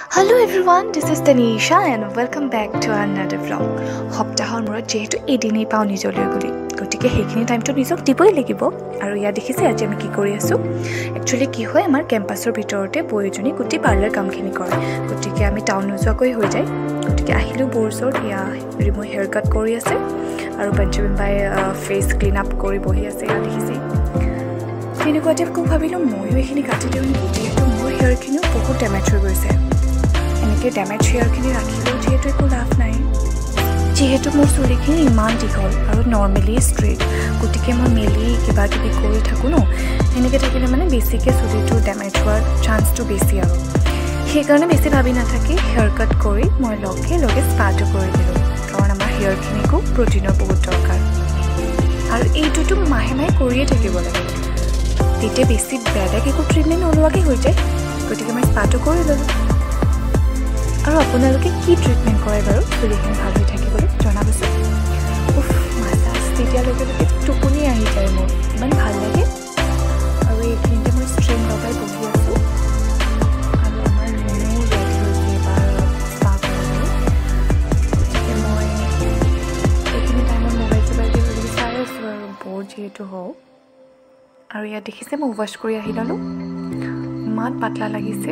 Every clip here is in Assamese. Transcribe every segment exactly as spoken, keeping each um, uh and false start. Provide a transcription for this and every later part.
Hello everyone, this is Tanisha and welcome back to another vlog. Hoptahor mura jehetu edinei pau nijoloi goli. Gotike hekhini time to nijok diboi lagibo aru ya dekhise aji ami ki kori asu. Actually ki hoy amar campusor bitorte boyojoni guti parlor kam khini kore. Gotike ami town nojokoi hoi jay. Gotike ahilu borsor ya remove haircut kori ase aru Benjamin by face clean up kori bohi ase ya dekhise. Kini kote ko bhabilo moyo ekhini kati diu ni jehetu mor hair khini bahut damage hoi goise. এনেকে ড্যামেজ হেয়াৰখিনি ৰাখিলেও যিহেতু একো লাভ নাই যিহেতু মোৰ চুলিখিনি ইমান দীঘল আৰু নৰ্মেলি ষ্ট্ৰেইট গতিকে মই মেলি কিবা কিবি কৰি থাকোঁ ন এনেকৈ থাকিলে মানে বেছিকৈ চুলিটো ডেমেজ হোৱাৰ চান্সটো বেছি আৰু সেইকাৰণে বেছি ভাবি নাথাকি হেয়াৰ কাট কৰি মই লগে লগে স্পাটো কৰি দিলোঁ কাৰণ আমাৰ হেয়াৰখিনিকো প্ৰটিনৰ বহুত দৰকাৰ আৰু এইটোতো মাহে মাহে কৰিয়ে থাকিব লাগে তেতিয়া বেছি বেলেগ একো ট্ৰিটমেণ্ট নোলোৱাকৈ হৈ যায় গতিকে মই স্পাটো কৰি ল'লোঁ আৰু আপোনালোকে কি ট্ৰিটমেণ্ট কৰে বাৰু চুলিখিনি ভাল হৈ থাকিবলৈ জনাবচোন উফ মাছাজ তেতিয়া লগে লগে টোপনি আহি যায় মোৰ ইমান ভাল লাগে আৰু এইখিনিতে মই ষ্ট্ৰিং লগাই বহি আছোঁ আৰু আমাৰ ৰুমো ৰেডি হৈছে এবাৰ স্পা কৰিবলৈ গতিকে মই এইখিনি টাইমত মোবাইল চোবাইলকৈ গতিকে চাই আছোঁ আৰু বৰ যিহেতু হওঁ আৰু ইয়াত দেখিছে মই ৱাশ্ব কৰি আহি ল'লোঁ ইমান পাতলা লাগিছে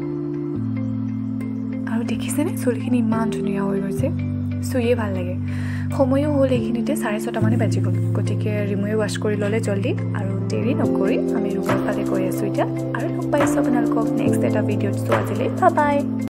আৰু দেখিছেনে চুলিখিনি ইমান ধুনীয়া হৈ গৈছে চুইয়ে ভাল লাগে সময়ো হ'ল এইখিনিতে চাৰে ছটা মানে বাজি গ'ল গতিকে ৰিমুৱে ৱাশ্ব কৰি ল'লে জল্দি আৰু দেৰি নকৰি আমি ৰুমৰ ফালে গৈ আছোঁ এতিয়া আৰু লগ পাইছোঁ আপোনালোকক নেক্সট এটা ভিডিঅ'ত চোৱা আজিলৈ বাই বাই